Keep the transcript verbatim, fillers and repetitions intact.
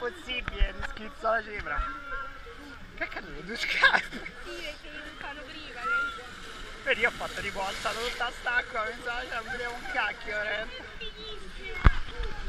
possibile, mi schizzo la cifra. Che caduto, due scarpe. Sì, perché mi fanno prima. Che... Vedi, io ho fatto tipo, ho alzato tutta sta acqua, pensavo, cioè, non vedevo un cacchio, veramente. Fighissimo.